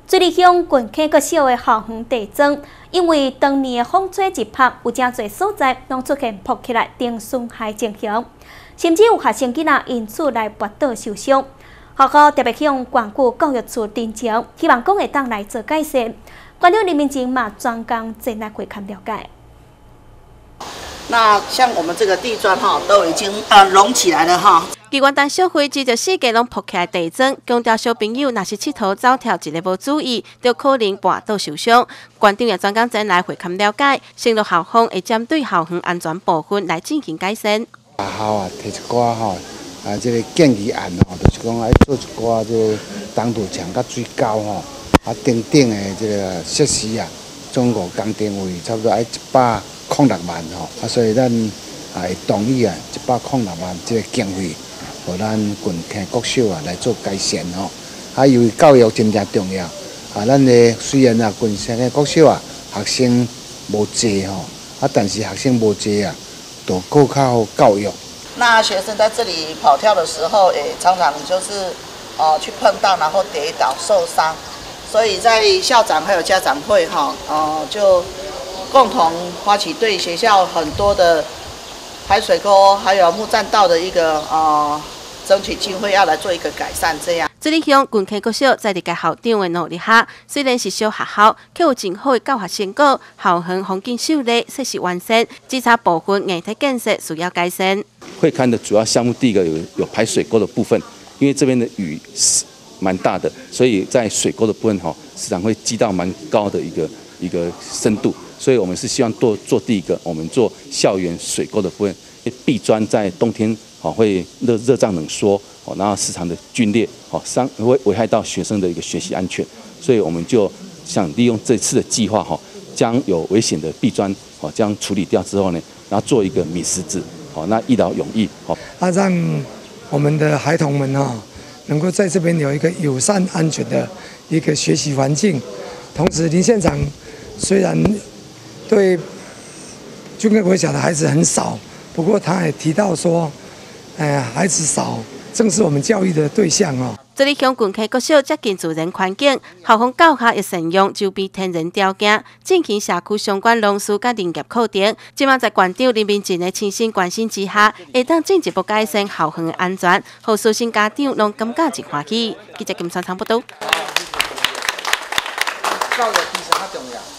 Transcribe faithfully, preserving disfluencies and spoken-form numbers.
水利乡郡溪国小的校园地震，因为当年的风吹一拍，有真侪所在拢出现扑起来定损害情形，甚至有学生囡仔因此来跌倒受伤。学校特别向县区教育处申请，希望讲会当来做改善。县长林明静嘛专工前来会勘了解。 那像我们这个地砖哈，都已经呃隆起来了哈。 基元旦社会指着世界拢扑起来地震，强调小朋友若是佚佗走跳一个无注意，就可能跌倒受伤。县长也专工前来会勘了解，承诺校方会针对校园安全部分来进行改善。 学校啊，提一寡吼，啊，这个建议案吼，就是讲爱做一寡这个挡土墙、甲水沟吼，啊，等等的这个设施啊，总共工定位差不多爱一百。 空六万吼，啊，所以咱啊会同意啊，一百空六万这个经费，互咱郡溪国小啊来做改善吼。啊，由于教育真正重要，啊，咱的虽然啊郡溪的国小啊学生无济吼，啊，但是学生无济啊，都够较好教育。 那学生在这里跑跳的时候，也常常就是呃去碰到，然后跌倒受伤，所以在校长还有家长会哈，呃就。 共同发起对学校很多的排水沟还有木栈道的一个呃争取经费，要来做一个改善。这样。 水利乡郡溪国小在伫个校长的努力下，虽然是小学校，却有真好的教学成果，校园风景秀丽，设施完善，只差部分硬体建设需要改善。 会勘的主要项目，第一个有有排水沟的部分，因为这边的雨是蛮大的，所以在水沟的部分哈，时常会积到蛮高的一个一个深度。 所以我们是希望做做第一个，我们做校园水沟的部分，壁砖在冬天好会热热胀冷缩，哦，然后时常的皲裂，哦，伤会危害到学生的一个学习安全，所以我们就想利用这次的计划，哈，将有危险的壁砖，哦，这样处理掉之后呢，然后做一个米石子，哦，那一劳永逸，哦， 啊，让我们的孩童们哈，能够在这边有一个友善安全的一个学习环境，同时林县长虽然 对，军科国小的孩子很少，不过他也提到说，哎，孩子少正是我们教育的对象哦。 这里乡郡溪国小接近自然环境，校方教学也善用周边天然条件，进行社区相关农事甲林业课程。今晚在县长林明静的亲心关心之下，会当进一步改善校园的安全，让师生家长拢感觉真欢喜。记者金山仓报道。 教育其实较重要。